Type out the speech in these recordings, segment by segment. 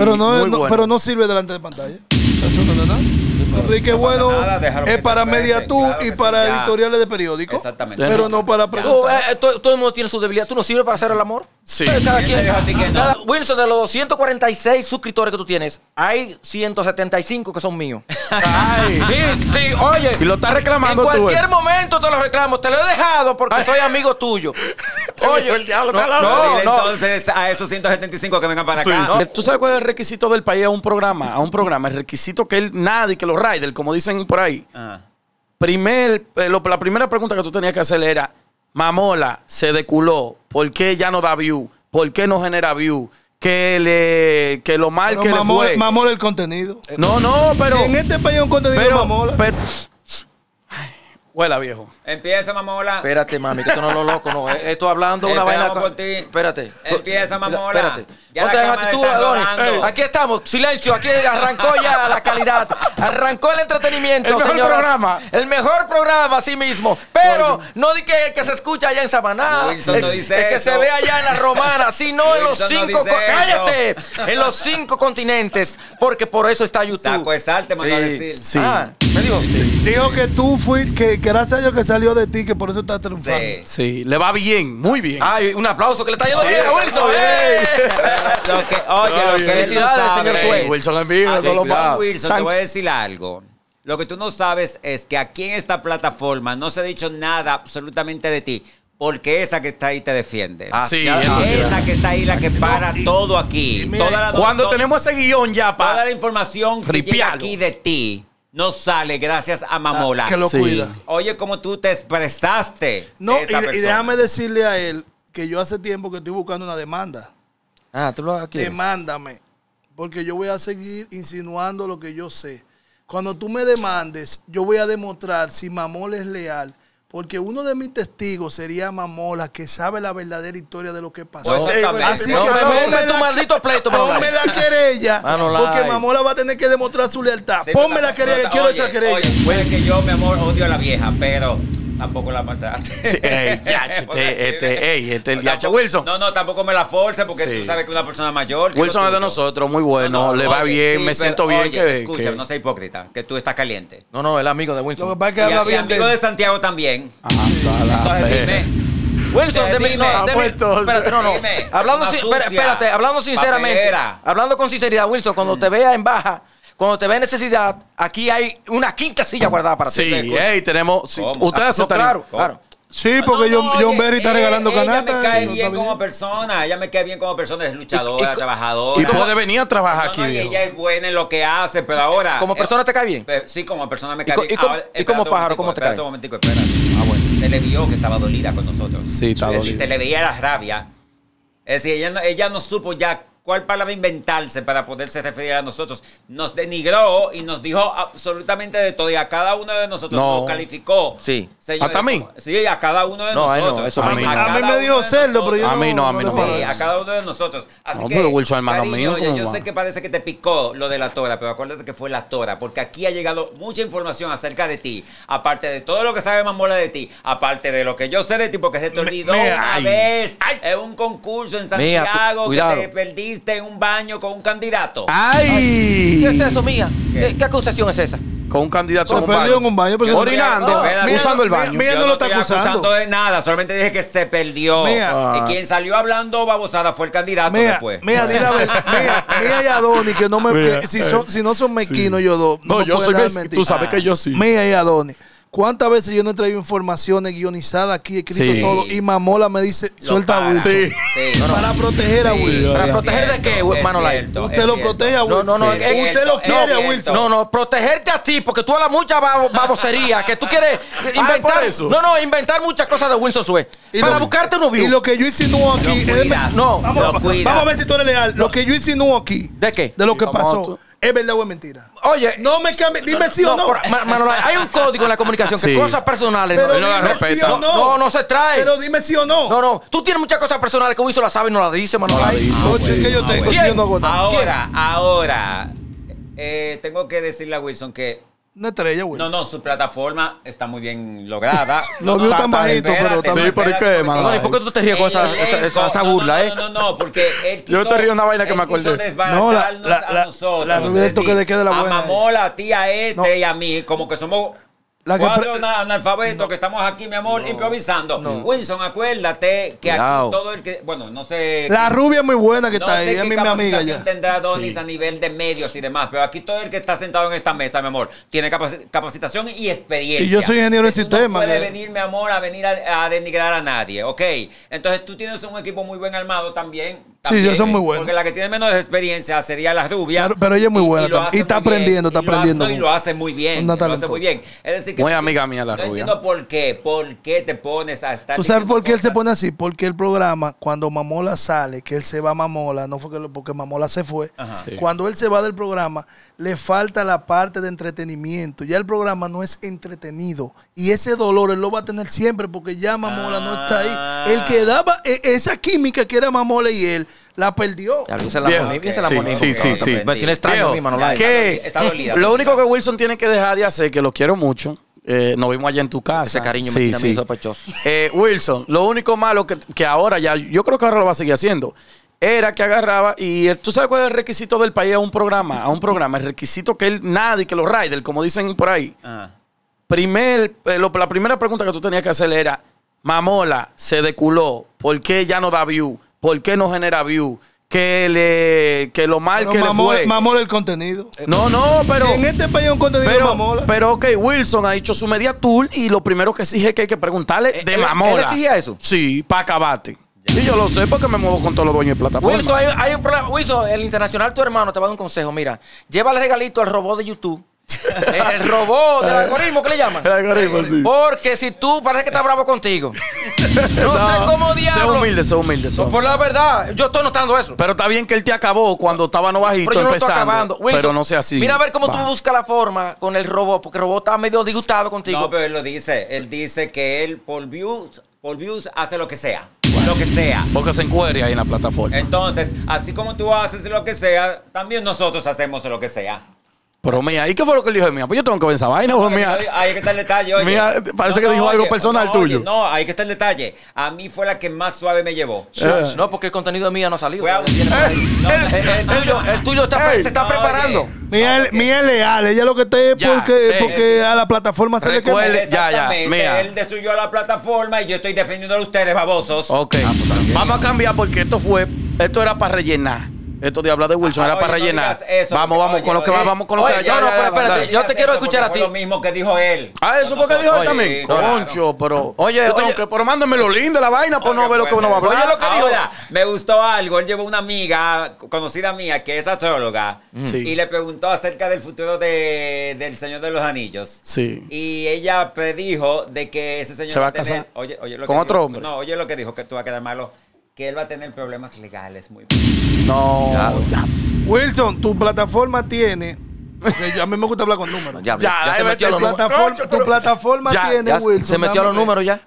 Pero no, muy bueno. pero no sirve delante de pantalla. Eso no es nada. Enrique Bueno es para Mediatú y para editoriales de periódicos. Exactamente. Pero no para preguntar. Todo el mundo tiene su debilidad. ¿Tú no sirves para hacer el amor? Sí. Cada quien. ¿Quién te dijo a ti que no? Wilson, de los 246 suscriptores que tú tienes, hay 175 que son míos. Ay. Sí, oye. Y lo estás reclamando en tú. cualquier momento te lo reclamo. Te lo he dejado porque soy amigo tuyo. Oye, el diablo, no, no, Entonces, a esos 175 que vengan para acá. Sí. ¿Tú sabes cuál es el requisito del país a un programa? El requisito que nadie, que los riders, como dicen por ahí. Ajá. La primera pregunta que tú tenías que hacer era: Mamola se deculó, ¿por qué ya no da view? ¿Por qué no genera view? Que lo mal Pero que le fue. Mamola el contenido. No, pero. Si en este país hay un contenido Mamola. Huela, viejo. Empieza, Mamola. espérate, mami, que esto no es lo loco, no. Estoy hablando una vaina. Esperamos por ti. Espérate. Empieza, Mamola. Espérate. Ya Ponte la en cámara actitud, está Adonis. rodando. Aquí estamos, silencio, aquí arrancó ya la calidad, arrancó el entretenimiento, El mejor señoras. programa. El mejor programa, así mismo. Pero no di que el que se escucha allá en Samaná, Wilson no dice el que eso. se ve allá en la Romana, sino en los Wilson no 5 dice cállate, en los 5 continentes, porque por eso está YouTube. Saco de sal, te mandó a decir. Sí. Me dijo. Dijo que tú fuiste, que gracias a Dios que salió de ti, que por eso estás triunfando. Sí. Sí, le va bien, muy bien. Ay, un aplauso que le está yendo bien a Wilson. Lo que Felicidades, señor Suez. Wilson en vivo, Así todos los que, más. Wilson, te voy a decir algo. Lo que tú no sabes es que aquí en esta plataforma no se ha dicho nada absolutamente de ti, porque esa que está ahí te defiende. Sí, eso sí. Esa que está ahí la que para todo aquí. Cuando tenemos ese guión ya toda para la información que llega ripiarlo. aquí de ti no sale gracias a Mamola. Que lo Sí. cuida. Oye, cómo tú te expresaste. No, de esa y persona. déjame decirle a él que yo hace tiempo que estoy buscando una demanda. Tú lo aquí. Demándame, porque yo voy a seguir insinuando lo que yo sé. Cuando tú me demandes, yo voy a demostrar si Mamola es leal, porque uno de mis testigos sería Mamola, que sabe la verdadera historia de lo que pasó. Pues exactamente. Así No que me pongas tu maldito pleito, ponme la querella, Manolay. porque Mamola va a tener que demostrar su lealtad. Sí, Ponme pero la querella, no, que quiero oye, esa querella. Oye, puede que yo, mi amor, odio a la vieja, pero tampoco la maltrate. Sí, el Yacha Wilson. No, tampoco me la force porque Sí. tú sabes que una persona mayor. Wilson es de nosotros, muy bueno, le va oye, bien, sí, me siento pero, bien. oye, escúchame, no seas hipócrita, que tú estás caliente. No, el amigo de Lo que Wilson. pasa es que Y habla bien amigo de Santiago también. Entonces dime. Wilson, Dime. espérate, no. Dime. Hablando, Una espérate, hablando sinceramente. papelera. Hablando con sinceridad, Wilson, cuando te vea en baja, cuando te vea en necesidad, aquí hay una quinta silla guardada para ti. Sí, tenemos. Sí, ¿Cómo? ustedes No, aceptarían. claro, claro. Sí, porque John Berry está regalando ella canastas. me cae no bien está como persona. Ella me cae bien como persona. Es luchadora, Y- trabajadora. Y puede venir a trabajar No, aquí, no, y viejo. ella es buena en lo que hace, pero ahora. ¿Como persona te cae bien? Sí, como persona me ¿Y cae co- bien. y como- Ahora, y como espérate un pájaro, momentico, cómo te espérate cae? un momentico, espérate. Ah, bueno. Se le vio que estaba dolida con nosotros. Sí, está Es decir, dolida. se le veía la rabia. Es decir, ella no supo ya cuál palabra inventarse para poderse referir a nosotros. Nos denigró y nos dijo absolutamente de todo. Y a cada uno de nosotros No. nos calificó. Sí. Señores, ¿Hasta a mí? Sí, a cada uno de No, a él no, nosotros. eso a mí no. A mí cada me dijo uno de cerdo, pero yo A mí no, a mí le no. puedo Sí, decir. a cada uno de nosotros. Así No, que, pero Wilson, hermano cariño, mío, ¿cómo yo va? sé que parece que te picó lo de la tora, pero acuérdate que fue la tora, porque aquí ha llegado mucha información acerca de ti, aparte de todo lo que sabe Mamola de ti, aparte de lo que yo sé de ti, porque se te olvidó una vez en un concurso en Mía, Santiago cuidado. que te perdiste en un baño con un candidato. ¡Ay! ¿Qué es eso, mía? ¿Qué acusación es esa? Con un candidato Se en un perdió en baño. un baño. porque- Orinando, Espérate. usando el baño. Mía Yo no lo está estoy acusando. acusando de nada, solamente dije que se perdió. Mía. Y quien salió hablando babosada fue el candidato después. Mía, di la verdad. Mía y Adonis, que no me. Mía, que si no son mezquinos, yo dos. No, me yo pueden soy dar mezquino. mentira. Tú sabes que yo sí. Mía y Adonis. ¿Cuántas veces yo no he traído informaciones guionizadas aquí, escrito Sí. todo? Y Mamola me dice, suelta a para. Wilson. Sí. Sí. Para proteger a Sí, Wilson. ¿Para es proteger de qué, cierto, es Manolay? cierto, Usted es lo cierto. protege a Wilson. No, no, es Usted cierto, lo quiere a es Wilson. cierto. No, protegerte a ti, porque tú hablas mucha babosería, que tú quieres inventar. por eso. No, inventar muchas cosas de Wilson Suez. Y Para lo- buscarte unos Y views. lo que yo insinúo aquí. Lo cuidas, no, vamos, lo cuidas. vamos a ver si tú eres leal. Lo que yo insinúo aquí. ¿De qué? De lo que Vamos, pasó. tú. ¿Es verdad o es mentira? Oye, No me cambie. Dime sí o no. Manolay, hay un código en la comunicación que Sí. cosas personales. Pero Él no la dime sí respeta. o no. No se trae. Pero dime sí o no. No. Tú tienes muchas cosas personales que Wilson la sabe y no la dice, Manolay. dice. Oye, Sí. que yo tengo. ¿Quién? Yo no hago nada. Ahora, tengo que decirle a Wilson que Una estrella, güey. No, su plataforma está muy bien lograda. Los views tan bajitos, pero también. Sí, ¿por qué, mano? ¿Y por qué tú te ríes con esa burla, No, porque él quiso, Yo te río una vaina que me acordé. No, a nosotros. la rubia de toque de queda de la buena. A Mamola, a ti, a No. y a mí, como que somos La que cuatro analfabetos que estamos aquí, mi amor, improvisando. Wilson, acuérdate que Cuidado. aquí todo el que... Bueno, no sé... La rubia es muy buena que No está sé ahí, es qué mi amiga ya. capacitación tendrá Donis a nivel de medios y demás, pero aquí todo el que está sentado en esta mesa, mi amor, tiene capacitación y experiencia. Y yo soy ingeniero de Tú sistema, No puede que- venir, mi amor, a venir a denigrar a nadie, ¿ok? Entonces tú tienes un equipo muy buen armado también. Sí, ellos son muy buenos. Porque la que tiene menos experiencia sería la rubia. Pero ella es muy buena lo también. hace Y está muy bien. aprendiendo, está Y lo hace- aprendiendo. no, y lo hace muy bien. Una Lo hace talentosa. muy bien. Es decir, que Muy tú- amiga mía la no rubia. entiendo por qué. ¿Por qué te pones a estar ¿Tú sabes diciendo por qué él se cosas? pone así? Porque el programa, cuando Mamola sale, que él se va a Mamola, no fue porque Mamola se fue. Ajá. Sí. Cuando él se va del programa, le falta la parte de entretenimiento. Ya el programa no es entretenido. Y ese dolor él lo va a tener siempre porque ya Mamola no está ahí. El que daba esa química que era Mamola y él, la perdió. Ya, esa la Viejo. poní, esa la Sí, poní, sí, porque sí. me tiene extraño a mí, Manolay. ¿Qué? Está dolida. Lo único que Wilson tiene que dejar de hacer, que lo quiero mucho, nos vimos allá en tu casa. Ese cariño me tiene a mí sospechoso. Wilson, lo único malo que ahora ya, yo creo que ahora lo va a seguir haciendo, era que agarraba y tú sabes cuál es el requisito del país a un programa, el requisito que nadie, que los riders, como dicen por ahí, Ajá. la primera pregunta que tú tenías que hacerle era, Mamola se deculó, ¿por qué ya no da view? ¿Por qué no genera view? Que lo mal Pero que le fue. Mamola el contenido. No, pero... Si en este país hay un contenido de Mamola. Pero, ok, Wilson ha hecho su media tour y lo primero que exige es que hay que preguntarle de ¿Él Mamola. exigía eso? Sí, para acabarte. Y yo lo sé porque me muevo con todos los dueños de plataforma. Wilson, hay un problema. Wilson, el internacional, tu hermano, te va a dar un consejo. Mira, llévale regalito al robot de YouTube. El robot del algoritmo, ¿qué le llaman? El algoritmo, sí. Porque si tú parece que está bravo contigo. No sé cómo diablo. Sé humilde. Por la verdad, yo estoy notando eso. Pero está bien que él te acabó cuando estaba no bajito Pero yo no lo estoy empezando. acabando. Wilson, Pero no sea así. Mira a ver cómo tú Va. buscas la forma con el robot, porque el robot está medio disgustado contigo. No, pero él lo dice. Él dice que él por views hace lo que sea. Lo que sea. Porque se encuere ahí en la plataforma. Entonces, así como tú haces lo que sea, también nosotros hacemos lo que sea. Pero mía, ¿y qué fue lo que él dijo de mía? Pues yo tengo que ver esa vaina, pues mía. Ahí que está el detalle, oye. Mira, parece que dijo algo personal tuyo. Oye, no, ahí que está el detalle. A mí fue la que más suave me llevó. No, porque el contenido de mía no ha salido. Fue a- El tuyo se está no, preparando. oye. Mía es leal. Ella lo que está es Ya, porque a la plataforma se le quemó. Recuerde- Ya, Exactamente. mira. Él destruyó la plataforma y yo estoy defendiendo a ustedes, babosos. Ok. Vamos a cambiar porque esto era para rellenar. Esto de hablar de Wilson era Oye, para no rellenar. digas eso, Vamos oye, con lo que oye. va, vamos con lo Oye, que no, pero espérate, dale. yo te quiero escuchar a Fue ti. lo mismo que dijo él. Ah, eso fue que dijo él Oye, también. claro. Concho, pero. Oye, yo tengo oye. que, pero mándame lo lindo de la vaina, pues no Oye, ve lo que uno va a hablar. Oye, lo que dijo. Ahora, me gustó algo. Él llevó una amiga conocida mía que es astróloga Sí. y le preguntó acerca del futuro del Señor de los Anillos. Sí. Y ella predijo de que ese señor ¿Se va va a casar? tener, oye, lo ¿Con que otro dijo. hombre? No, oye lo que dijo, que tú vas a quedar malo, que él va a tener problemas legales muy No. Ya. Wilson, tu plataforma tiene. Porque a mí me gusta hablar con números. Ya se metió Tu los números. tu plataforma Ya, tiene, ya Wilson. se metió a los números ya.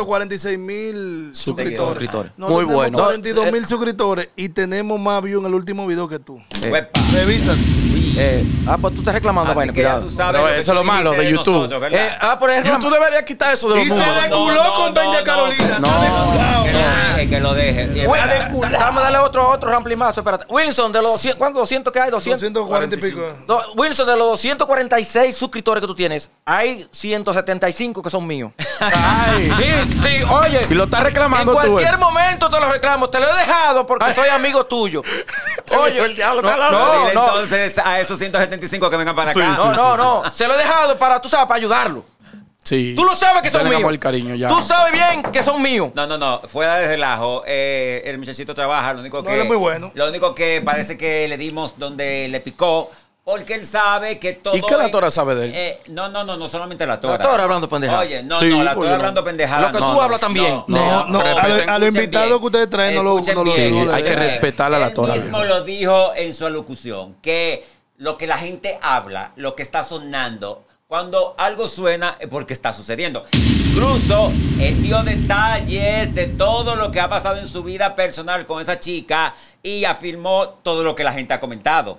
246,000 suscriptores. Muy bueno. 42,000 suscriptores y tenemos más views en el último video que tú. Huepa. Revísate. Pues tú estás reclamando Así vaina, que ya cuidado. tú sabes Pero lo que eso es tú lo malo dijiste de YouTube. nosotros, ¿verdad? Por ejemplo, YouTube debería quitar eso de los Y se números. deculó con Peña Carolina. no, Está deculado. Que lo deje. Dame darle otro ramplimazo, espérate. Wilson, de los ¿cuántos? 200 que hay, 240 y pico. Wilson, de los 246 suscriptores que tú tienes, hay 175 que son míos. Ay. Sí, oye. Y lo estás reclamando en tú. cualquier momento te lo reclamo. Te lo he dejado porque soy amigo tuyo. Oye, el diablo está No, hablando. dile entonces a esos 175 que vengan para Sí, acá. sí, No. Se lo he dejado para, tú sabes, para ayudarlo. Sí. Tú lo sabes que son Tenemos míos. el cariño ya. Tú sabes bien que son míos. No, fuera de relajo. El muchachito trabaja, lo único No, que... él es muy bueno. Lo único que parece que le dimos donde le picó, porque él sabe que todo... ¿Y qué la Tora sabe de él? No solamente la Tora. La Tora hablando pendejada. Oye, no, Sí, la pues, Tora hablando pendejada. Lo que tú hablas también. No, a los invitados que ustedes traen no lo Escuchen no bien, no le hay que dejan. respetar a la Tora. Él mismo lo dijo en su alocución, que lo que la gente habla, lo que está sonando, cuando algo suena es porque está sucediendo. Incluso él dio detalles de todo lo que ha pasado en su vida personal con esa chica y afirmó todo lo que la gente ha comentado.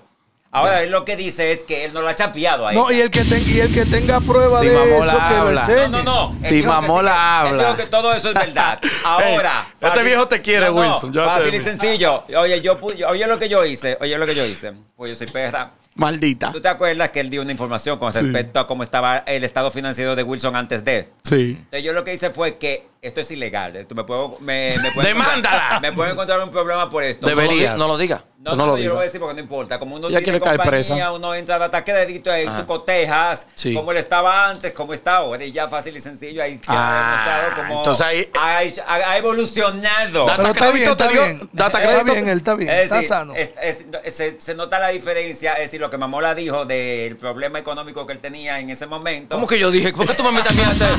Ahora, él lo que dice es que él no la ha chapeado ahí. No, y el que tenga prueba Si de Mamola eso, que lo habla. enseñe. No. Él Si dijo que Mamola Él habla. dijo que todo eso es verdad. Ahora. Este viejo te quiere, Wilson. Yo Fácil te- y sencillo. Oye lo que yo hice. Pues yo soy perra. Maldita. ¿Tú te acuerdas que él dio una información con respecto a cómo estaba el estado financiero de Wilson antes de? Sí. Entonces, yo lo que hice fue que esto es ilegal. Tú me pueden ¡Demándala! Me pueden encontrar un problema por esto. Deberías. No lo diga. No, No lo yo lo voy a digas. decir porque no importa. Como uno Ella tiene quiere caer compañía, presa. uno entra a ataque de dedito ahí, tú cotejas Sí. cómo él estaba antes, cómo está ahora. Y ya fácil y sencillo, ahí queda demostrado cómo entonces ahí- ha evolucionado. Data Pero está bien, crédito está te dio- bien. data Está crédito. bien, él está bien, Es está decir, sano. se nota la diferencia, es decir, lo que Mamola dijo del problema económico que él tenía en ese momento. ¿Cómo que yo dije? ¿Por qué tú me metes a mí antes?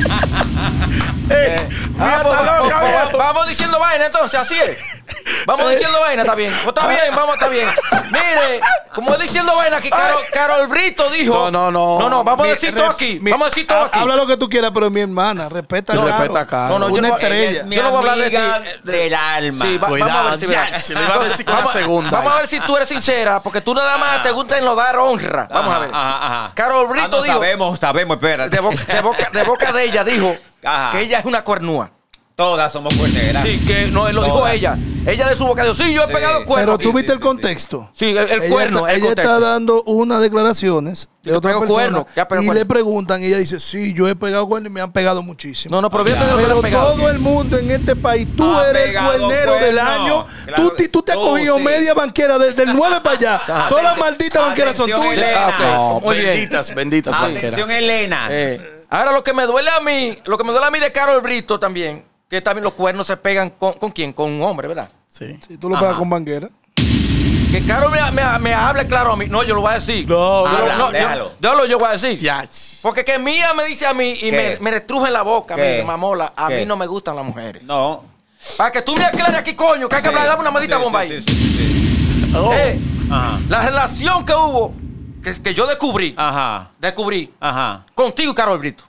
Mira, está loca, viejo. Vamos diciendo vaina entonces, así es. Vamos diciendo vaina, está bien. Pues está bien, está bien. Mire, como es diciendo vaina aquí, Carol Brito dijo. No. No, vamos a decir todo aquí. Vamos a decir todo aquí. Habla lo que tú quieras, pero es mi hermana. Respeta No, a Caro. respeta a Caro. No, yo Una no- estrella. Ella es mi Yo no voy a hablar de amiga ti. del alma. Sí, Cuidado, vamos a ver si ya, si lo iba a decir con la segunda. Vamos a ver si tú eres sincera, porque tú nada más te gusta en lo dar honra. Vamos a ver. Ajá. Carol Brito no, dijo. sabemos, espérate. De boca de ella dijo Ajá. que ella es una cuernúa. Todas somos cuerneras. Sí, que no, él lo dijo Todas. ella. Ella de su boca dijo, sí, yo he Sí. pegado cuernos. Pero tú Sí, viste sí, el contexto. Sí, el Ella cuerno, está, el ella contexto. está dando unas declaraciones de que otra pegó persona cuerno, ya pegó y cuerno. le preguntan y ella dice, sí, yo he pegado cuernos y me han pegado muchísimo. No, pero fíjate de lo que le Pero han pegado. todo el mundo en este país, tú Ha eres el pegado cuernero del cuernos. año. Claro, Tú te has tú cogido sí. media banquera del 9 para allá. Todas las malditas banqueras son Atención, tuyas. Elena. No, Muy bien. benditas banqueras. Atención, Elena. Ahora lo que me duele a mí de Carol Brito también, que también los cuernos se pegan con quién, con un hombre, ¿verdad? Sí. Si tú lo pegas con banquera. Que Carol me hable claro a mí. No, yo lo voy a decir. No, déjalo. Yo voy a decir. Ya. Porque que Mía me dice a mí y ¿Qué? me restruje en la boca, ¿Qué? mi mamola. A ¿Qué? mí no me gustan las mujeres. No. Para que tú me aclares aquí, coño, que hay que hablar, dame una maldita bomba ahí. Sí. Oh. Ajá. La relación que hubo, que yo descubrí Ajá. contigo y Carol Brito.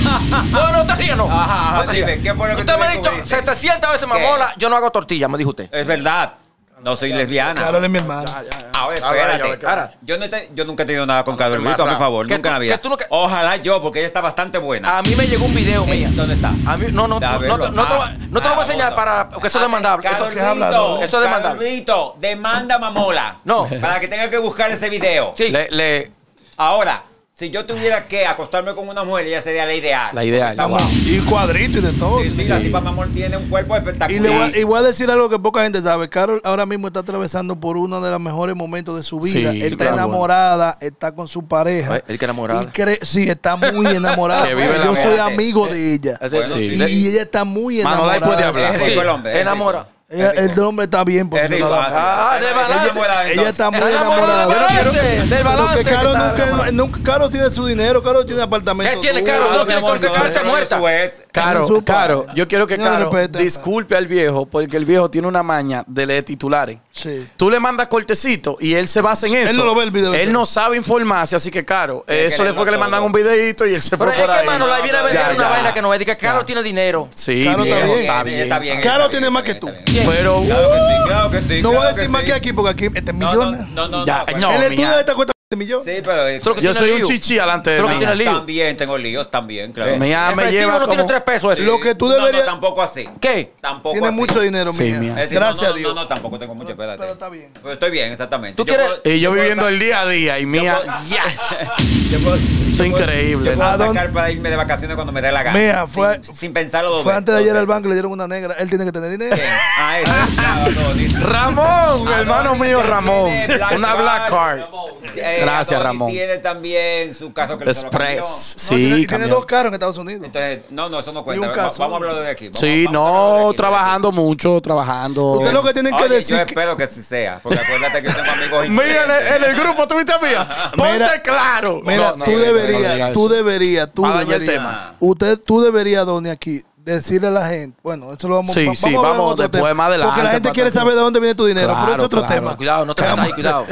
No te rías, no. Ajá, No te rías. dime, ¿qué fue lo que usted tú me ha dicho descubriste? 700 veces, mamola, yo no hago tortilla, me dijo usted. Es verdad. No soy lesbiana. Carol es mi hermana. Ahora, Ahora, espérate. ya, Ahora, yo nunca he tenido nada con Carol Brito, por favor. Que Nunca en la tú- vida. que tú no- Ojalá yo, porque ella está bastante buena. A mí me llegó un video mía. ¿Dónde está? A mí, no te lo voy a enseñar porque eso es demandable. Carol Eso- que es hablador. Brito, Eso es demandable. Carol Brito, demanda a Mamola. No. Para que tenga que buscar ese video. Sí. Ahora, si yo tuviera que acostarme con una mujer, ella sería la ideal. La ideal. Está guapa. Y cuadrito y de todo. Sí, la tipa Mamol tiene un cuerpo Y espectacular. y voy a decir algo que poca gente sabe. Carol ahora mismo está atravesando por uno de los mejores momentos de su vida. Sí, está claro. enamorada, está con su pareja. ¿El que enamorada? Y sí, está muy enamorada. Que vive porque la yo vida. soy amigo de ella. Bueno, Sí. Y ella está muy Manolay enamorada. puede hablar. Es rico el hombre, es enamora. rico. El hombre está bien Es rico. posicionado. de balance. Ella está muy Enamorada enamorada. del balance, del Pero balance que que Caro está nunca, enamorada. Caro tiene su dinero, Caro tiene apartamento. ¿Qué tiene suyo. Caro? No tiene mi amor, con qué quedarse pero muerta. eso es. Caro, Caro, yo quiero que No Caro respeta. disculpe al viejo porque el viejo tiene una maña de leer titulares. Sí. Tú le mandas cortecito y él se basa en eso. Él no lo ve el video. Él no sabe informarse, así que Caro, eso le fue que le mandan todo. un videito y él se Pero fue es por que, ahí. mano, la viene a vender Ya, una ya. vaina que no es. Dice que Caro tiene dinero. Sí, Caro está viejo, bien. está bien. Está bien. Caro está tiene bien, más que está tú. bien, está bien. Pero Claro que sí. No voy a claro decir que más sí. que aquí porque aquí este No, millones. Ya, pues. no. El estudio mía. de esta cuesta 20 millones. Sí, pero Tú lo que yo tienes soy un lío. chichi alante de Tú lo que mí. tienes lío. También tengo líos, también, claro. Mía me Efectivo lleva no tiene como... 3 pesos eso. Lo que tú No, deberías. No, tampoco así. ¿Qué? Tampoco Tiene así. mucho dinero, Sí, mía. mía. Es decir, Gracias no, a Dios. No, tampoco tengo mucho, espérate. Pero está bien. Pero estoy bien, exactamente. ¿Tú quieres- Y yo puedo viviendo sa- el día a día y mía... Ya. Yo puedo- Eso es yo puedo- increíble. Yo puedo ¿A dónde? sacar para irme de vacaciones cuando me dé la gana. Mira, fue- sin pensarlo dos Fue veces. antes de ayer dos al banco y veces. le dieron una negra. Él tiene que tener dinero. ¿Quién? Ah, ese. Claro, Adonis. Ramón, hermano Adonis mío tiene Ramón. Black Una Black Card. Gracias, Adonis Ramón. tiene también su carro que le solo cambió. Express. No, tiene- Sí, y tiene cambió. 2 carros en Estados Unidos. Entonces, no, eso no Y cuenta. un caso. Vamos a hablarlo de aquí. Vamos- Sí, vamos a hablarlo de no, aquí, trabajando mucho, trabajando. Usted lo que tienen que Oye, decir. yo espero que sí sea, porque acuérdate que yo tengo amigos Mira, influencers. en el grupo, ¿tú viste mía? Ponte Mira, claro. Mira, No, tú no deberías, digas tú eso. deberías, tú Va a dañar el deberías. tema. Tú deberías, Donny, aquí decirle a la gente, bueno, eso lo vamos, Sí, vamos sí, a hablar en vamos otro después, tema, más adelante, porque la gente quiere para- saber de dónde viene tu dinero, pero Claro, es otro claro. tema. Cuidado, no te metas ahí, cuidado.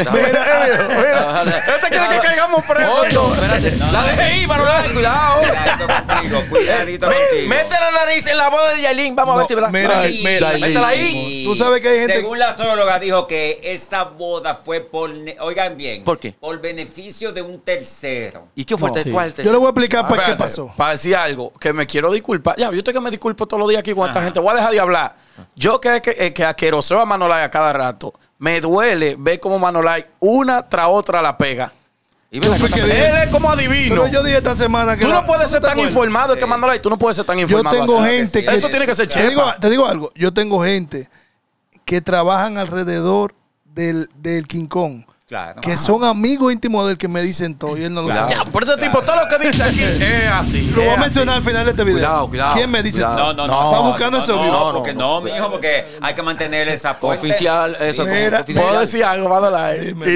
Mira, este quiere que caigamos presos. Coño, espérate. La dejé ir, Manolay, cuidado. Cuidadito contigo. Mete la nariz en la boda de Yailin. Vamos a ver si es verdad. Mira, Ay, mira, métela ahí. Tú sabes que hay gente- Según la astróloga dijo que esta boda fue por... Oigan bien. ¿Por qué? Por beneficio de un tercero. ¿Y qué fue? No, sí. ¿Cuál? Yo le voy a explicar para qué Espérate, pasó. Para decir algo, que me quiero disculpar. Ya, yo estoy que me disculpo todos los días aquí con esta gente. Voy a dejar de hablar. Yo que aqueroseo a Manolay a cada rato. Me duele ver cómo Manolay una tras otra la pega. Y ven Yo fui acá, que dije- Él es como adivino. Pero yo dije esta semana que Tú no puedes ser te tan acuerdas? informado, es que Sí. Manolay, tú no puedes ser tan Yo informado. tengo así. gente sí. que... Eso tiene que ser te chepa. te digo algo. Yo tengo gente que trabajan alrededor del King Kong. Claro. Que son amigos íntimos del que me dicen todo y él no lo Cuidado. sabe. Ya, por este tipo, todo lo que dice aquí es así. Lo voy a es mencionar al final de este video. Cuidado, cuidado, ¿Quién me dice cuidado. todo? No, No, va buscando ese video. No, porque no, mijo, porque hay que mantener esa fuente. Oficial, eso Mira, es Puedo decir algo, Manolay. Dime.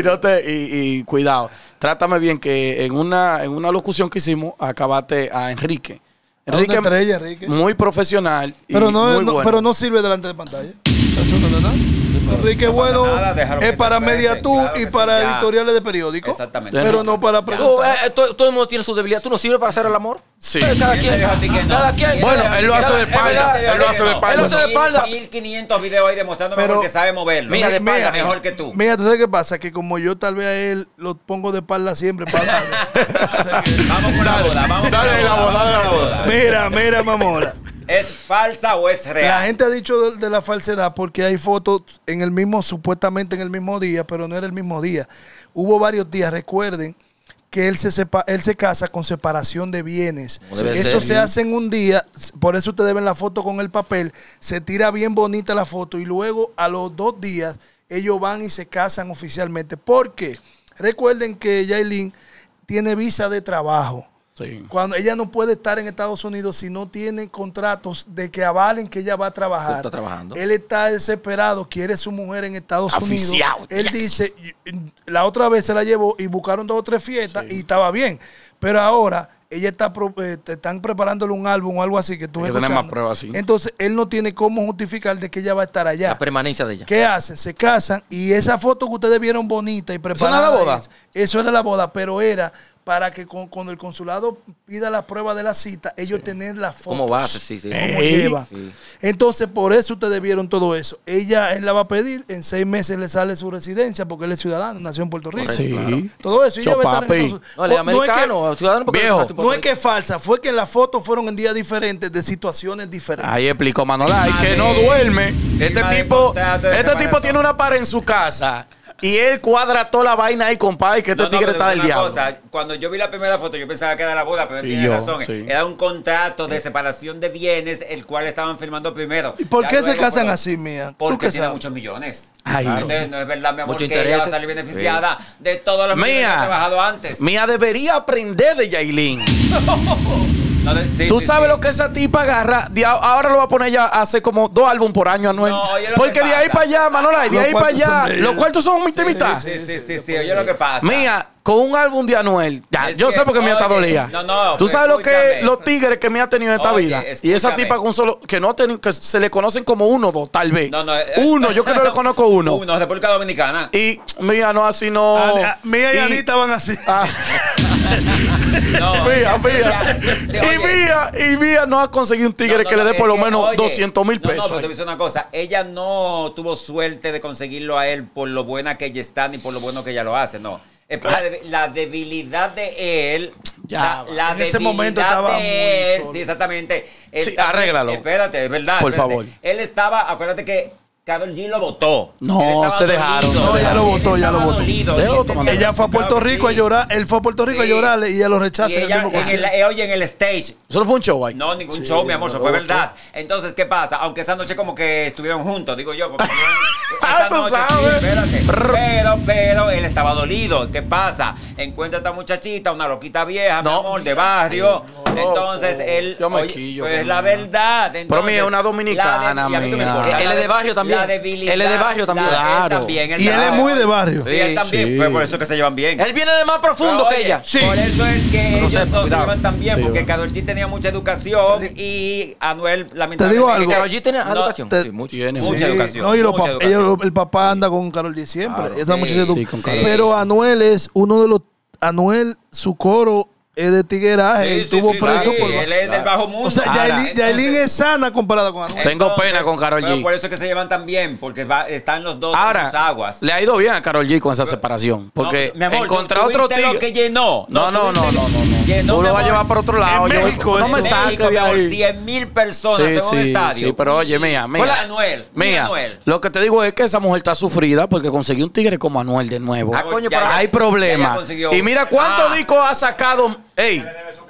Y cuidado. Trátame bien que en una locución que hicimos acabaste a Enrique. Es una estrella, Enrique. Muy profesional y Pero no, muy bueno. pero no sirve delante de pantalla. Eso no es nada. Enrique es no pasa bueno, nada, déjalo que es para se exprese, Mediatur claro y que para sí, ya. editoriales de periódicos. Exactamente. Pero no para Tú, preguntar. todo el mundo tiene su debilidad. ¿Tú no sirves para hacer el amor? Sí. Cada ¿Quién quien. te dijo a ti que no? Cada quien. Bueno, ¿Quién te él lo dijo hace a de ti que no? espalda, ¿Quién te él lo dijo hace que de no? espalda. Él lo hace de espalda. 1500 videos ahí demostrándome Pero- porque sabe moverlo. Mira, de espalda, mejor que tú. Mira, ¿tú sabes qué pasa? Que como yo tal vez a él lo pongo de espalda siempre para O sea que- Vamos con la boda, vamos con Dale la la boda, boda, vamos dale con la la boda. Mira, mamona. ¿Es falsa o es La real? gente ha dicho de la falsedad porque hay fotos en el mismo, supuestamente en el mismo día, pero no era el mismo día. Hubo varios días, recuerden que él se casa con separación de bienes. Como debe Eso ser. se hace en un día, por eso ustedes ven la foto con el papel, se tira bien bonita la foto y luego a los 2 días ellos van y se casan oficialmente. ¿Por qué? Recuerden que Yailin tiene visa de trabajo. Sí. Cuando ella no puede estar en Estados Unidos si no tiene contratos de que avalen que ella va a trabajar. Está trabajando. Él está desesperado, quiere su mujer en Estados Aficiado. Unidos. Él dice, la otra vez se la llevó y buscaron 2 o 3 fiestas y estaba bien. Pero ahora ella está están preparándole un álbum o algo así que tú Hay que tener más pruebas, sí. Entonces él no tiene cómo justificar de que ella va a estar allá. La permanencia de ella. ¿Qué hacen? Se casan y esa foto que ustedes vieron bonita y preparada. ¿Eso no era la boda? Eso era la boda, pero era para que cuando el consulado pida la prueba de la cita, ellos tener la foto. ¿Cómo va? Sí. ¿Cómo Ey. lleva? Sí. Entonces, por eso ustedes vieron todo eso. Él la va a pedir, en 6 meses le sale su residencia porque él es ciudadano, nació en Puerto Rico. Sí. Claro. Todo eso. Y ella va a estar en Chopapi. Estados No, él es Unidos. No es que- americano, ciudadano. porque Viejo. es no es que es falsa, fue que las fotos fueron en días diferentes, de situaciones diferentes. Ahí explicó Manolay que no Madre. duerme. Este Firma de tipo, contrato de este tipo separación. tiene una pared en su casa y él cuadra toda la vaina ahí, compadre, que este No, no, tigre pero está del una diablo. cosa, cuando yo vi la primera foto, yo pensaba que era la boda, pero él Y tiene yo, razón. sí. Era un contrato de separación de bienes, el cual estaban firmando primero. ¿Y por Ya qué se luego casan fueron- así, mía? ¿Tú Porque qué tiene sabes? muchos millones. Ay. Entonces, no es verdad, mi amor, Muchos que ella va a intereses. salir beneficiada de todos los millones que ha Mía, trabajado antes. Mía debería aprender de Yailin. No, sí, Tú sí, sabes sí. lo que esa tipa agarra. Ahora lo va a poner ya a hacer como 2 álbumes por año, Anuel. No, oye lo Porque que de ahí pasa. para allá, Manolay, de Los ahí para cuartos son allá, de ella. los cuartos son mitad y mitad. Sí, oye lo que pasa. Mía, con un álbum de Anuel. Ya, Es yo que, sé porque Mía está oye, dolida. no, Tú pero sabes lo que escúchame. los tigres que Mía ha tenido en esta Oye, vida. Y esa escúchame. tipa con solo, que no que se le conocen como 1 o 2, tal vez. No, Uno, yo creo que le conozco uno. Uno, República Dominicana. Y Mía no, así no. Mía y Anita van así. Ah, No, Mía. sí, oye. Y Mía no ha conseguido un tigre que le dé es por lo que, menos oye, 200,000 No, pesos. pero te voy a decir una cosa. Ella no tuvo suerte de conseguirlo a él por lo buena que ella está ni por lo bueno que ella lo hace, no. Es por la debilidad de él. Ya, la en ese debilidad momento estaba muy de él. solo. Sí, exactamente. Sí, arréglalo. Espérate, es verdad. Por espérate. favor. Él estaba, acuérdate que Karol G lo votó. No, Él estaba se dejaron, dolido. No, ya lo votó, Él ya lo estaba votó. dolido. Ya Y lo él votó, tenía Ella fue a Puerto claro que Rico a sí. llorar, él fue a Puerto Rico a Sí. llorarle y ella lo rechaza Y en el ella, mismo concierto. oye, en el stage. Solo fue un show ahí. No, ningún show, mi amor, eso fue verdad. Entonces, ¿qué pasa? Aunque esa noche como que estuvieron juntos, digo yo, porque esa tú noche, sabes. espérate. Pero él estaba dolido. ¿Qué pasa? Encuentra a esta muchachita, una loquita vieja, mi No. amor, de barrio. Entonces, él, Yo me oye, quillo pues con la ella. verdad. Pero Entonces, mía es una dominicana, y a mí que me mía. importa, Él es de barrio también. la debilidad. Él es de barrio también. Claro. Él también. Y él es muy de barrio. Sí, él también. Sí. Pues por eso es que se llevan bien. Él viene de más profundo Pero, que oye, ella. Sí. Por eso es que No ellos sé, no se cuidado. llevan tan bien, Sí, porque va. Karol G tenía mucha educación y Anuel, lamentablemente. Te digo algo. Karol G tenía no, educación. te- Sí, mucho. Tiene Mucha Sí, educación. no, y los mucha pap- educación. el papá anda con Karol G siempre. Claro, Esa sí, muchacha sí, con Karol G. Pero Anuel es uno de los. Anuel, su coro es de tigueraje. Sí, y sí, estuvo sí, preso sí, por. él es del bajo mundo. O sea, Ahora, Yailin es sana comparada con Anuel. Tengo pena con Karol pero G. por eso es que se llevan tan bien, porque están los dos en Ahora, sus aguas. le ha ido bien a Karol G con esa separación. Porque No, mi amor, encontrar ¿tú otro viste lo tigre. que llenó? No. Llenó, Tú mi lo vas a amor. llevar por otro lado. En Yo- México, no me eso. saques de México, ahí. 100,000 personas Sí, en un sí, estadio. sí, pero oye, mía. Hola, Anuel. Mía, Anuel. lo que te digo es que esa mujer está sufrida porque consiguió un tigre como Anuel de nuevo. Ah, coño, Ya, pero Hay ya problemas. consiguió. Y mira cuántos discos ha sacado. Ey,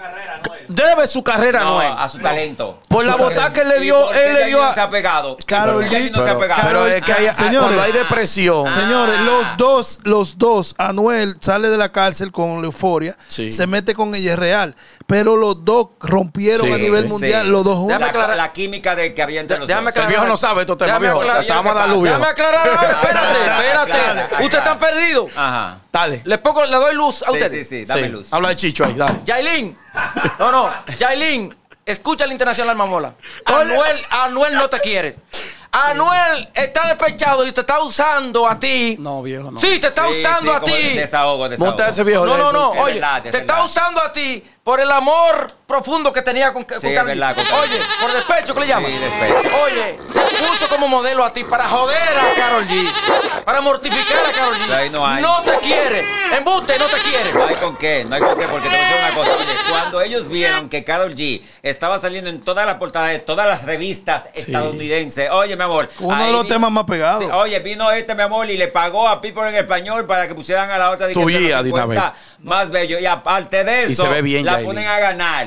debe su carrera a No, Anuel. a su talento. Por la botada que él le ¿Y dio, por qué él le dio Yailin a. se ha pegado. Karol ¿Por qué G, Yailin no se ha pegado? Pero es que hay, Señores. cuando hay depresión. Señores, los dos, Anuel sale de la cárcel con la euforia, Sí. se mete con ella es real, pero los dos rompieron Sí, a nivel sí. mundial, los dos juntos. Déjame aclarar. La química que había entre los Déjame dos. El aclarar. viejo no sabe estos temas, Déjame viejo. aclarar. Te vamos a dar luz, viejo. Déjame aclarar. Espérate, Aclara, espérate. aclara. Ustedes están perdidos. Ajá. Dale. Le doy luz a Sí, ustedes. sí, dame Sí. luz. Habla de Chicho ahí, dale. Yailin. Yailin, escucha el Internacional Mamola. Anuel no te quiere. Anuel está despechado y te está usando a ti. No, viejo, no. Sí, te está usando a como ti. Desahogo. Monta ese viejo. No. Es Oye, verdad, es te está verdad. usando a ti por el amor profundo que tenía con es Karol G. verdad, con Karol G. Oye, por despecho, ¿qué le llaman? Sí, despecho. Oye, te puso como modelo a ti para joder a Karol G. Para mortificar a Karol G. Ahí no hay. No te quiere. Embuste, no te quiere. No hay con qué, porque te voy a decir una cosa. Oye, cuando ellos vieron que Karol G estaba saliendo en todas las portadas de todas las revistas estadounidenses, oye, mi amor. Uno de ahí los temas más pegados. Sí, oye, vino mi amor, y le pagó a People en español para que pusieran a la otra de Tu entre los guía, de una 50 más bello. Y aparte de Y eso, se ve bien, la Yailin. ponen a ganar.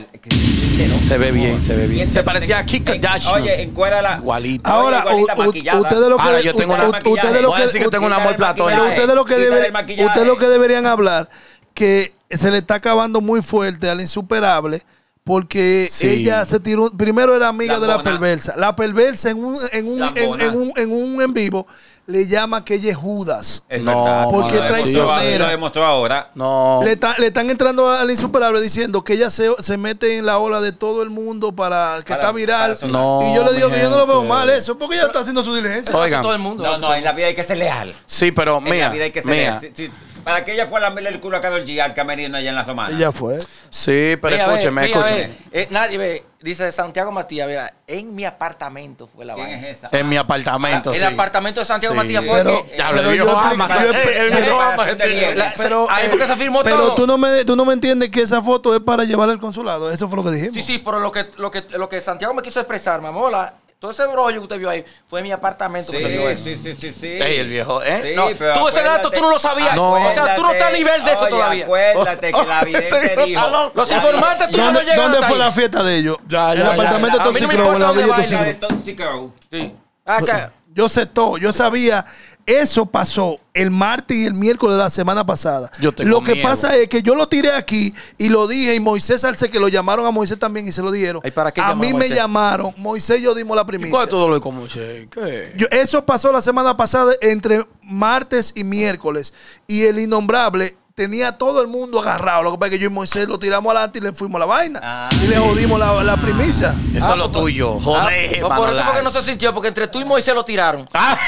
Se ve bien, se ve bien. Y Se entonces, parecía a Kim Kardashian. Oye, encuérdala. Igualito. Ahora, igualita maquillada. ustedes lo que Ahora, yo tengo una- ustedes lo voy a decir que tengo un Quítale amor el platónico. maquillaje. ustedes lo que Quítale deben, el maquillaje. ustedes lo que deberían hablar que se le está acabando muy fuerte al insuperable porque Sí. ella se tiró, primero era amiga de la Lambona. perversa. La perversa Lambona. en un en vivo le llama que ella es Judas. Es No, verdad. porque Lo demostró- traicionera. Lo demostró ahora. No. Le están entrando al insuperable diciendo que ella se mete en la ola de todo el mundo para que está viral. para No, y yo le digo mi que yo no lo veo gente. mal eso, porque ella está haciendo su diligencia. Oigan. Hace todo el mundo. No, en la vida hay que ser leal. Sí, pero En la mía, vida hay que ser mía. leal. Para que ella fuera a lamberle el culo a Karol G al camerino allá en la romana. Ella fue. Sí, pero Mira, escúcheme, mira, escúcheme. nadie ve. Dice Santiago Matías, mira, en mi apartamento fue la ¿Quién vaina. es esa? En mi apartamento, El sí. apartamento de Santiago Sí. Matías fue Pero- que... Ya, le pero digo, yo ama, explico- yo el La viejo ama, separación de bienes. Pero, ahí fue que se firmó pero todo. tú no me entiendes que esa foto es para llevar al consulado. Eso fue lo que dijimos. Sí, pero lo que Santiago me quiso expresar, mamola, todo ese brollo que usted vio ahí fue en mi apartamento Sí, que se vio eso. sí. Ey, el viejo, ¿eh? Sí, No, pero tú ese dato, acuérdate- tú no lo sabías. No. O sea, tú no estás a nivel de eso Oye, todavía. Acuérdate que la vidente dijo. Los informantes tú no llegan ¿Dónde hasta fue ahí. la fiesta de ellos? Ya, el ya, apartamento ya. A mí no Toxic me Row, en la importa Villa dónde Toxic La Row. de Toxic Girl. Sí. Acá. Yo sé todo, yo sabía. Eso pasó el martes y el miércoles de la semana pasada. Yo tengo Lo que miedo. pasa es que yo lo tiré aquí y lo dije, y Moisés Arce, que lo llamaron a Moisés también y se lo dijeron. ¿Y para qué a llamaron mí a me Moisés? llamaron, Moisés y yo dimos la ¿Y primicia. cuál es todo lo de como che? ¿Qué? Eso pasó la semana pasada entre martes y miércoles. Y el innombrable tenía todo el mundo agarrado. Lo que pasa es que yo y Moisés lo tiramos adelante y le fuimos a la vaina. Ah, y le jodimos la primicia. Eso es lo tuyo. Joder, Por eso fue que no se sintió, porque entre tú y Moisés lo tiraron.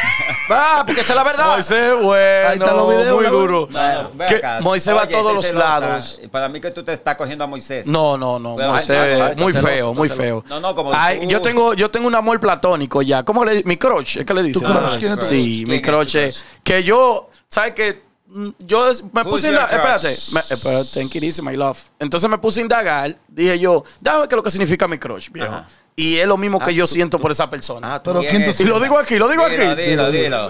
Porque esa es la verdad. Moisés, bueno, Ahí están los videos, muy la duro. No, ve Que acá. Moisés va a Oye, todos estoy los celosa. lados. Para mí que tú te estás cogiendo a Moisés. No. Pero- Moisés, Ay, muy está feo, celoso, muy está feo. celoso. No, como Ay, tú. yo tengo un amor platónico ya. ¿Cómo le mi crush? ¿Es que le dicen? crush? ¿Quién es tu Sí, crush? mi ¿Quién es crush tu es crush? que yo, ¿sabes qué? Yo me Who's puse a your indagar, crush? espérate, take it easy, my love. Entonces me puse a indagar, dije yo, déjame ver qué es lo que significa mi crush, viejo. Ajá. Y es lo mismo que yo siento por esa persona. Pero ¿Quién ¿quién tú es? Y lo digo aquí, lo digo Dilo, aquí. dilo.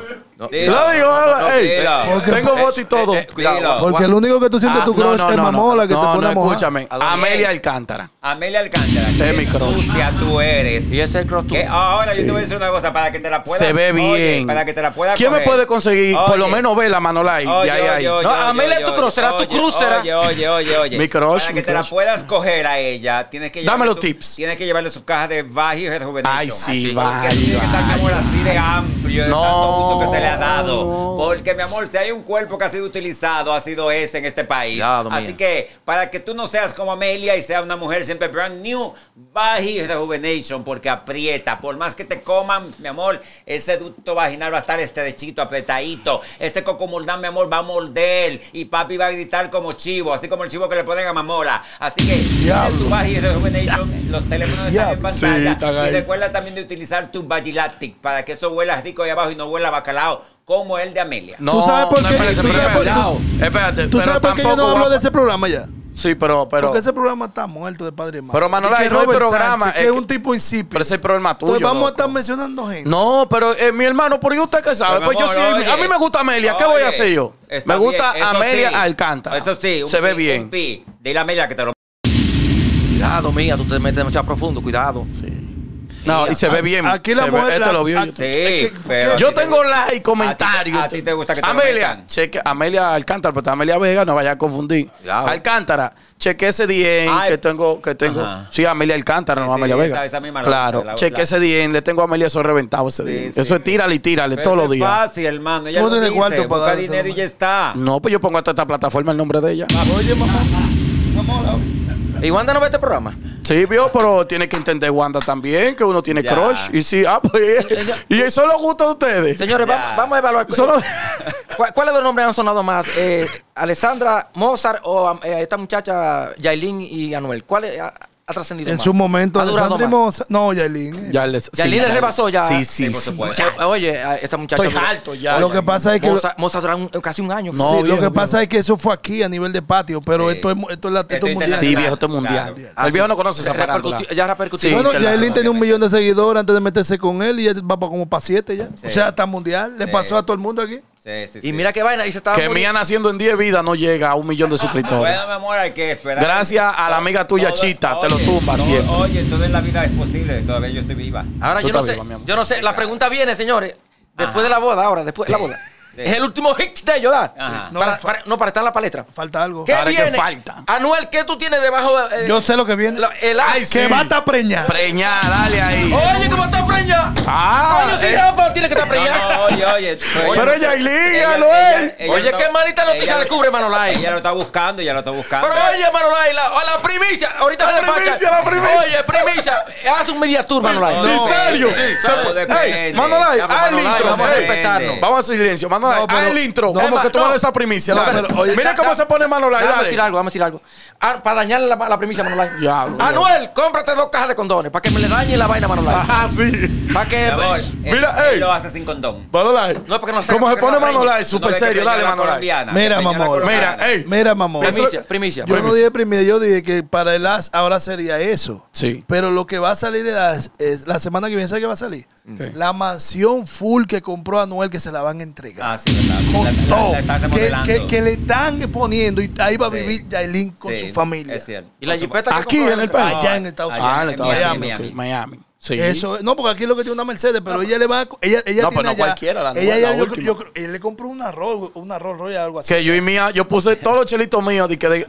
Lo digo, ey, dilo. tengo voz y todo. Dilo. Porque el único que tú sientes tu crush es Mamola, que te pone a mojar. Escúchame. Amelia Alcántara. Amelia Alcántara. Es mi Qué crush. sucia tú eres. Y ese es el cross Que ahora yo te voy a decir una cosa para que te la puedas. Se ve Oye, bien. para que te la puedas. ¿Quién me coger. puede conseguir? Por lo Oye. menos ve la Manolay. Oye, Ya, ya, oye, ya. oye, No, oye, Amelia oye, es tu crush, será tu oye, crucera. Oye. Mi crush, Para mi que te la crush. puedas coger a ella, tienes que Dame llevarle los tips. Tienes que llevarle su caja de Vagy Rejuvenation. Ay, sí, Porque Vagy, tiene que estar, mi amor, Vagy. así de amplio, de No. tanto uso que se le ha dado. Porque, mi amor, si hay un cuerpo que ha sido utilizado, ha sido ese en este país. Cuidado, Así mía. que, para que tú no seas como Amelia y seas una mujer siempre brand new, Vagy Rejuvenation, porque aprieta. Por más que te coman, mi amor, ese ducto vaginal va a estar estrechito, apretadito. Ese cocomordán, mi amor, va a morder. Y papi va a gritar como chivo, así como el chivo que le ponen a Mamola. Así que, Diablo. tienes tu Vagy Rejuvenation, los teléfonos están en Diablo. pantalla. Sí, están y ahí. recuerda también de utilizar tu Vagilatic para que eso huela rico ahí abajo y no huela a bacalao, como el de Amelia. No, ¿Tú sabes por no, qué? espérate, ¿Tú sabes por qué? espérate. Espérate. ¿Tú pero sabes por qué yo no tampoco hablo va- de ese programa ya? Sí, pero. Porque ese programa está muerto de padre y madre. Pero, Manolay, Y que no hay Robert programa, Sánchez, que es es que- un tipo insípido. Pero ese es el problema tuyo. Entonces vamos a loco. estar mencionando gente. No, pero mi hermano, ¿por qué usted qué sabe? Pero, Pues yo sí, amor, oye, a mí me gusta Amelia, ¿qué voy a oye, hacer yo? está Me gusta bien, eso Amelia sí. Alcántara. Eso sí, se ve bien. Un pi. Dile a Amelia que te lo. Cuidado, mía, tú te metes demasiado profundo, cuidado. Sí. No, y se ve bien. Aquí la Se ve- mujer- este la- lo vio en ah, YouTube. Sí, que- pero. Yo a ti te tengo gusta- like y comentarios. A ti te gusta que te lo Amelia, metan. cheque, Amelia Alcántara, pero Amelia Vega, no vaya a confundir. Cuidado. Alcántara, cheque ese DM Ay. que tengo. Ajá. Sí, Amelia Alcántara, Sí, no sí, Amelia Vega. esa misma la- Claro, la- cheque la- ese DM, le tengo a Amelia eso reventado ese DM. Sí, Eso sí. es tírale y tírale Pero todos los eso es días. fácil, hermano. Ella No lo tiene dice, cuarto para busca darte, dinero y hermano. ya está. No, pues yo pongo hasta esta plataforma el nombre de ella. Oye, mamá. Mamola. ¿Y Wanda no ve este programa? Sí, vio, pero tiene que entender Wanda también, que uno tiene Ya. crush. Y sí, pues. Y eso lo gusta a ustedes. Señores, Ya. vamos a evaluar. Solo- ¿Cuáles de los nombres han sonado más? ¿Alessandra, Mozart o esta muchacha Yailin y Anuel? ¿Cuál ha trascendido En más? su momento, ¿Ha durado Alessandra y más? Moza- No, Yailin. Yailin le rebasó ya. Sí, sí, por sí. supuesto. Oye, esta muchacha. Estoy harto ya. Lo que pasa es que... Mozart duró casi un año. No, sí, lo viejo, que pasa viejo. es que eso fue aquí a nivel de patio, pero Sí. esto es Esto es mundial. Sí, viejo, esto es mundial. Claro. El viejo no conoce esa farándula. Ya repercutió. Sí, Bueno, internacional. Yailin tenía 1 millón de seguidores antes de meterse con él y él va como para 7 ya. Sí. O sea, está mundial. Le Sí. pasó a todo el mundo aquí. Sí, sí, Y sí. mira qué vaina. Y se estaba Que Mía naciendo en 10 vidas no llega a 1 millón de suscriptores. Bueno, mi amor, hay que esperar. Gracias a la amiga tuya, Chita, te lo tumba siempre. Oye, todo en la vida es posible. Todavía yo estoy viva. Ahora Tú yo no estás sé. viva, mi amor. Yo no sé. La pregunta viene, señores. Después Ajá. de la boda, ahora, después de la boda. Sí. Es el último hit de ellos, ¿verdad? Ajá. Para estar en la palestra. Falta algo. ¿Qué Ahora, ¿qué viene? falta? Anuel, ¿qué tú tienes debajo de Yo sé lo que viene. el Ay, Que sí. va a estar preñada. Preñá, dale ahí. Oye, ¿cómo está preñada? Ah, Coño, si rapa, tiene que estar No, preñada. no, oye. Pero Yailin, Anuel. Oye, qué malita noticia le cubre, Manolay. Ella lo está buscando, ella lo está buscando. Pero oye, Manolay, la primicia. Ahorita La se despacha. primicia, la primicia. Oye, primicia. Haz un media tour, Manolay. No, ¿En serio? todo depende. Ey, Manolay, Ya, pues, haz el Manolay, intro. vamos a Ey, respetarnos. Vamos a hacer silencio. Manolay, No, pero- haz el intro. no, Como que tú no. das esa primicia. No, Dale. pero, oye, Mira cómo se pone Manolay, Vamos a dale. decir algo, vamos a decir algo. Para dañarle la primicia, Manolay. Diablo, Anuel, cómprate 2 cajas de condones para que me le dañe la vaina, Manolay. Ah, sí. Para que. Mi amor, Mira, él ey. lo hace sin condón. Manolay. No, porque no sé- ¿Cómo se porque pone no Manolay? ¿Tú no Súper ves que serio, preñó dale, a la Manolay. colombiana? Mira, Que preñó a la mamor. colombiana. Mira, ey. Mira, mamá. Primicia. Yo no dije primicia, yo dije que para el as ahora sería eso. Sí. Pero lo que va a salir es la semana que viene, ¿sabes qué va a salir? ¿Qué? La mansión full que compró Anuel que se la van a entregar. Ah, sí, verdad. Con todo. La están Que, remodelando. que le están poniendo y ahí va a Sí. vivir Yailin con Sí, su familia. Es cierto. Y la Con su- jipeta que Aquí compró en el país. Allá en Estados Allá Unidos. Ah, en en Estados Miami, Unidos. Miami. Miami. Sí. Eso, no, porque aquí lo que tiene una Mercedes, pero ella le va a, ella No, tiene pero no allá- cualquiera, la ella nueva, ya, la yo, última. yo creo- él le compró una Rolls Royce, algo así. Que yo y Mía, yo puse todos los chelitos míos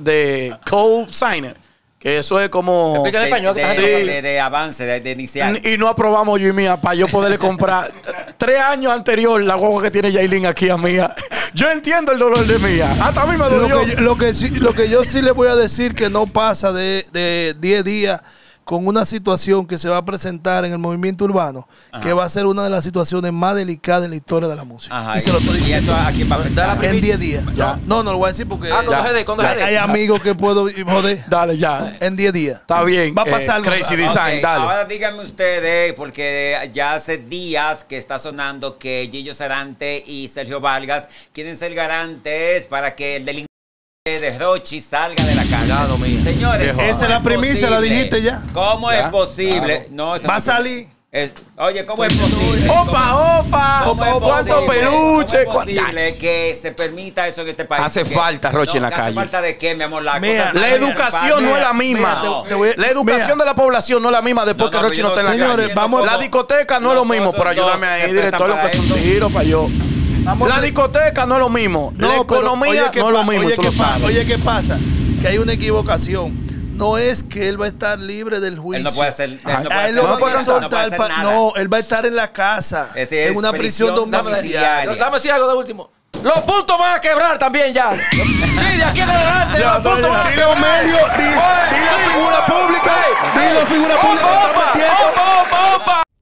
de co-signer. Que eso es como. Explica en español, que de, está Sí. de avance, de inicial. Y no aprobamos yo y Mía para yo poderle comprar 3 años anterior la guagua que tiene Yailin aquí a Mía. Yo entiendo el dolor de Mía. Hasta a mí me dolió. Lo que yo sí le voy a decir que no pasa de 10 días con una situación que se va a presentar en el movimiento urbano, que va a ser una de las situaciones más delicadas en la historia de la música. Ajá, y se lo estoy ¿y diciendo. eso a quién va a afectar? En 10 días. Ya. No, no lo voy a decir porque Cuando Ya. GD, cuando Ya. GD. hay amigos que puedo joder. Dale, ya. En 10 días. Está bien. Va a pasar algo. Crazy Ok, Design, Ok, dale. ahora díganme ustedes, porque ya hace días que está sonando que Gillo Sarante y Sergio Vargas quieren ser garantes para que el delincuente de Rochi salga de la cárcel. Cuidado, mía. Señores, Viejo. ¿cómo Esa es la primicia, la posible? dijiste ya. ¿Cómo Ya, es posible? claro. No, esa Va no a es- salir. Oye, ¿cómo es posible? Opa, ¿Cómo es cuántos posible? peluches. ¿Cómo es posible que se permita eso en este país? Hace Porque- falta, Roche, en la ¿Hace calle. falta de qué, mi amor? Mira, La educación no es la misma. La educación de la población no es la misma después que Rochi no está en la Señores, calle. vamos- La discoteca no es lo mismo, pero ayúdame ahí, director, lo que es un tiro para yo. Vamos La a- discoteca no es lo mismo. La pero, economía oye, ¿qué no es lo pa- mismo, oye, tú lo ¿qué pa- sabes. Oye, ¿qué pasa? Que hay una equivocación. No es que él va a estar libre del juicio. Él no puede hacer, él no A puede él lo hacer- van a no puede soltar. hacer pa- nada. No, él va a estar en la casa. Ese es En una prisión domiciliaria. Dame decir algo de último. Los puntos van a quebrar también ya. Sí, de aquí en adelante Ya, los puntos van a Dile a quebrar. medio, di la figura pública. Di la figura pública que está metiendo. ¡Opa!